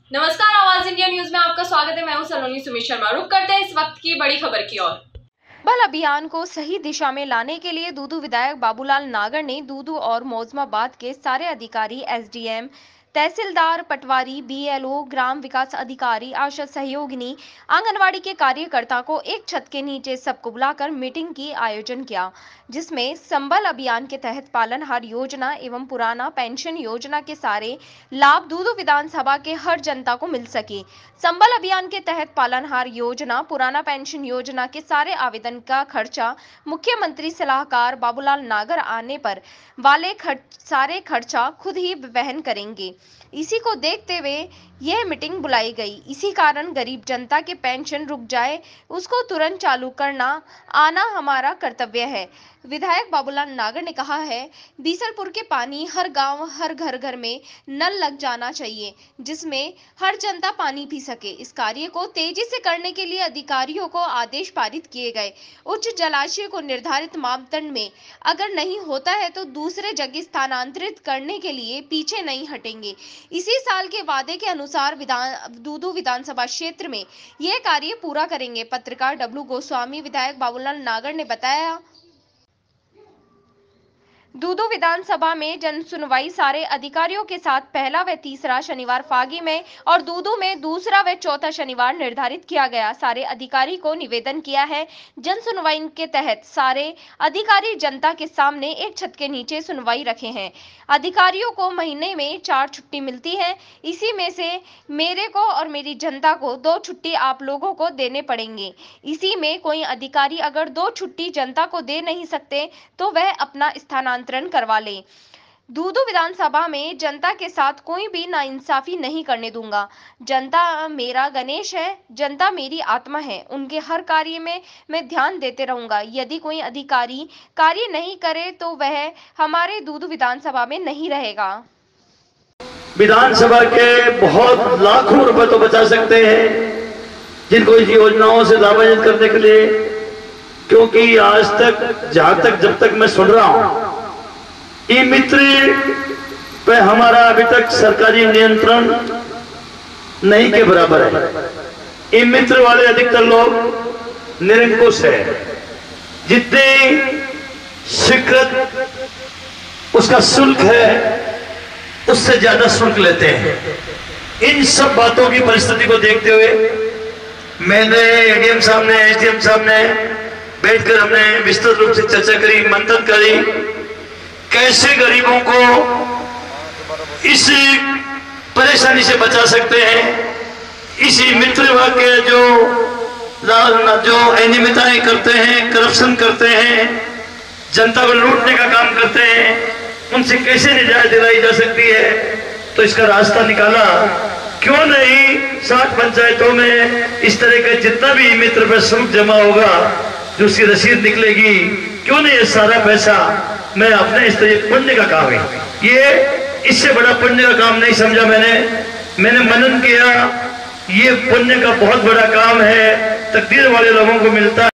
नमस्कार, आवाज India news में आपका स्वागत है। मैं हूं सलोनी सुमित शर्मा। रुक करते हैं इस वक्त की बड़ी खबर की ओर। बल अभियान को सही दिशा में लाने के लिए दूदू विधायक बाबूलाल नागर ने दूदू और मौजमाबाद के सारे अधिकारी, एसडीएम, तहसीलदार, पटवारी, बीएलओ, ग्राम विकास अधिकारी, आशा सहयोगिनी, आंगनवाड़ी के कार्यकर्ता को एक छत के नीचे सबको बुलाकर मीटिंग की आयोजन किया, जिसमें संबल अभियान के तहत पालनहार योजना एवं पुराना पेंशन योजना के सारे लाभ दूदू विधानसभा के हर जनता को मिल सके। संबल अभियान के तहत पालनहार योजना, पुराना पेंशन योजना के सारे आवेदन का खर्चा मुख्यमंत्री सलाहकार बाबूलाल नागर आने पर वाले सारे खर्चा खुद ही वहन करेंगे। इसी को देखते हुए यह मीटिंग बुलाई गई। इसी कारण गरीब जनता के पेंशन रुक जाए उसको तुरंत चालू करना आना हमारा कर्तव्य है। विधायक बाबूलाल नागर ने कहा है, बीसलपुर के पानी हर गांव हर घर घर में नल लग जाना चाहिए, जिसमें हर जनता पानी पी सके। इस कार्य को तेजी से करने के लिए अधिकारियों को आदेश पारित किए गए। उच्च जलाशय को निर्धारित मापदंड में अगर नहीं होता है तो दूसरे जगह स्थानांतरित करने के लिए पीछे नहीं हटेंगे। इसी साल के वादे के अनुसार दूदू विधानसभा क्षेत्र में यह कार्य पूरा करेंगे। पत्रकार डब्लू गोस्वामी विधायक बाबूलाल नागर ने बताया, दूदू विधानसभा में जन सुनवाई सारे अधिकारियों के साथ पहला व तीसरा शनिवार फागी में और दूदू में दूसरा व चौथा शनिवार निर्धारित किया गया। सारे अधिकारी को निवेदन किया है, जन सुनवाई के तहत सारे अधिकारी जनता के सामने एक छत के नीचे सुनवाई रखे हैं। अधिकारियों को महीने में 4 छुट्टी मिलती है, इसी में से मेरे को और मेरी जनता को 2 छुट्टी आप लोगों को देने पड़ेंगे। इसी में कोई अधिकारी अगर 2 छुट्टी जनता को दे नहीं सकते तो वह अपना स्थानांतरण करवा ले। दूदू विधानसभा में जनता के साथ कोई भी नाइंसाफी नहीं करने दूंगा। जनता मेरा गणेश है, जनता मेरी आत्मा है, उनके हर कार्य में मैं ध्यान देते रहूंगा। यदि कोई अधिकारी कार्य नहीं करे तो वह हमारे दूदू विधानसभा में नहीं रहेगा। विधानसभा के बहुत लाखों रुपए तो बचा सकते हैं जिनको इस योजनाओं से लाभान्वित करने के लिए, क्योंकि आज तक जब तक मैं सुन रहा हूं, ई मित्र पे हमारा अभी तक सरकारी नियंत्रण नहीं के बराबर है। ई मित्र वाले अधिकतर लोग निरंकुश है। जितनी स्वीकृत उसका शुल्क है उससे ज्यादा शुल्क लेते हैं। इन सब बातों की परिस्थिति को देखते हुए मैंने एडीएम साहब ने, एसडीएम साहब ने बैठकर हमने विस्तृत रूप से चर्चा करी, मंथन करी, कैसे गरीबों को इस परेशानी से बचा सकते हैं। इसी मित्र विभाग के जो अनियमितताएं करते हैं, करप्शन करते हैं, जनता को लूटने का काम करते हैं, उनसे कैसे निजात दिलाई जा सकती है, तो इसका रास्ता निकाला। क्यों नहीं 60 पंचायतों में इस तरह का जितना भी मित्र पर शुल्क जमा होगा, जो उसकी रसीद निकलेगी, क्यों नहीं ये सारा पैसा मैं अपने इस तरह पुण्य का काम है, ये इससे बड़ा पुण्य का काम नहीं समझा। मैंने मनन किया, ये पुण्य का बहुत बड़ा काम है, तकदीर वाले लोगों को मिलता है।